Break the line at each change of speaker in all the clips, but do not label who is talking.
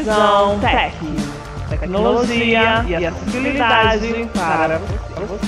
Visão Tech, tecnologia e acessibilidade para você.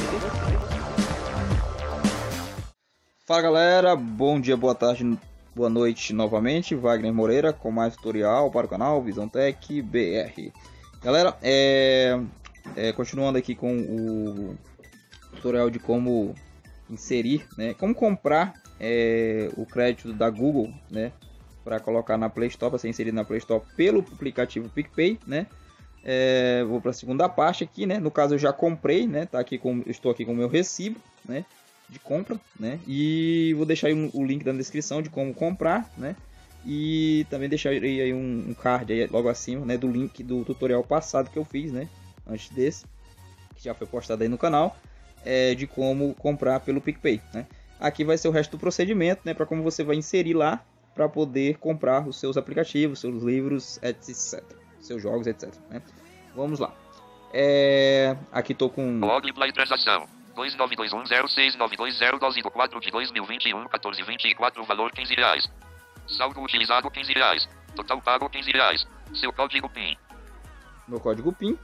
Fala galera, bom dia, boa tarde, boa noite novamente. Wagner Moreira com mais tutorial para o canal Visão Tech BR. Galera, continuando aqui com o tutorial de como inserir, né, como comprar o crédito da Google, né, para colocar na Play Store, para ser inserido na Play Store pelo aplicativo PicPay, né. Vou para a segunda parte aqui, né. No caso eu já comprei, né, estou aqui com o meu recibo, né, de compra, né, e vou deixar aí o link na descrição de como comprar, né, e também deixar aí um card aí logo acima, né, do link do tutorial passado que eu fiz, né, antes desse, que já foi postado aí no canal, de como comprar pelo PicPay, né. Aqui vai ser o resto do procedimento, né, para como você vai inserir lá para poder comprar os seus aplicativos, seus livros, etc, seus jogos, etc, né. Vamos lá. Aqui estou com
Login transação 292106920 12 do 4 de 2021 1424, valor R$15. Saldo utilizado R$15. Total pago R$15. Seu código PIN.
meu código PIN.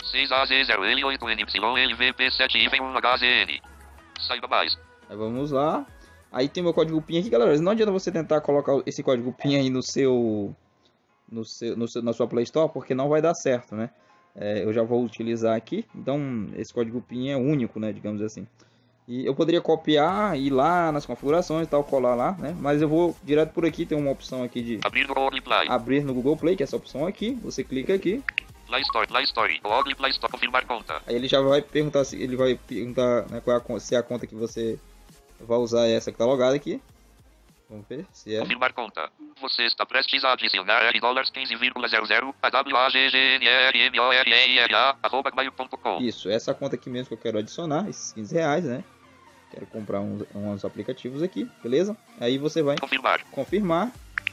6AZ0L8NYLVP7I1HZN. Saiba mais.
Aí vamos lá. Aí tem meu código PIN aqui, galera. Não adianta você tentar colocar esse código PIN aí na sua Play Store, porque não vai dar certo, né? Eu já vou utilizar aqui. Então, esse código PIN é único, né? Digamos assim. E eu poderia copiar, ir lá nas configurações e tal, colar lá, né? Mas eu vou direto por aqui. Tem uma opção aqui de abrir no Google Play, que é essa opção aqui. Você clica aqui.
Play Store, Login Play Store, confirmar conta.
Aí ele já vai perguntar se né, se é a conta que você vai usar, essa que tá logada aqui. Vamos ver se é.
Confirmar conta. Você está prestes a adicionar $15,00 a WAGGNRMORERA@mail.com.
Isso, essa conta aqui mesmo que eu quero adicionar, esses R$15, né? Quero comprar uns aplicativos aqui, beleza? Aí você vai confirmar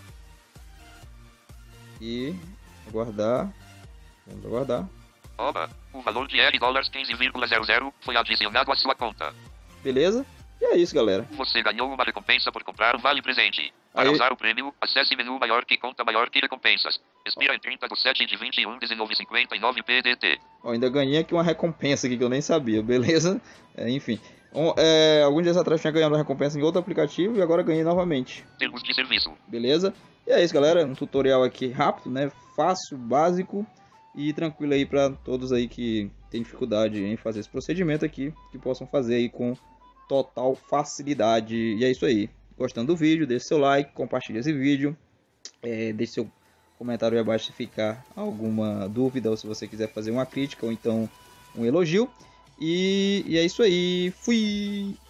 e aguardar. Vamos aguardar.
Oba, o valor de $15,00 foi adicionado à sua conta.
Beleza? E é isso, galera.
Você ganhou uma recompensa por comprar um vale presente. Para usar o prêmio, acesse menu maior que conta maior que recompensas. Expira em 30/7/21, 19,59 PDT.
Ainda ganhei aqui uma recompensa aqui que eu nem sabia, beleza? Enfim. Alguns dias atrás eu tinha ganhado uma recompensa em outro aplicativo e agora ganhei novamente.
Termos de serviço.
Beleza? E é isso, galera. Um tutorial aqui rápido, né? Fácil, básico e tranquilo aí para todos aí que tem dificuldade em fazer esse procedimento aqui, que possam fazer aí com total facilidade. E é isso aí. Gostando do vídeo, deixe seu like, compartilhe esse vídeo, deixe seu comentário aí abaixo se ficar alguma dúvida ou se você quiser fazer uma crítica ou então um elogio. E é isso aí. Fui!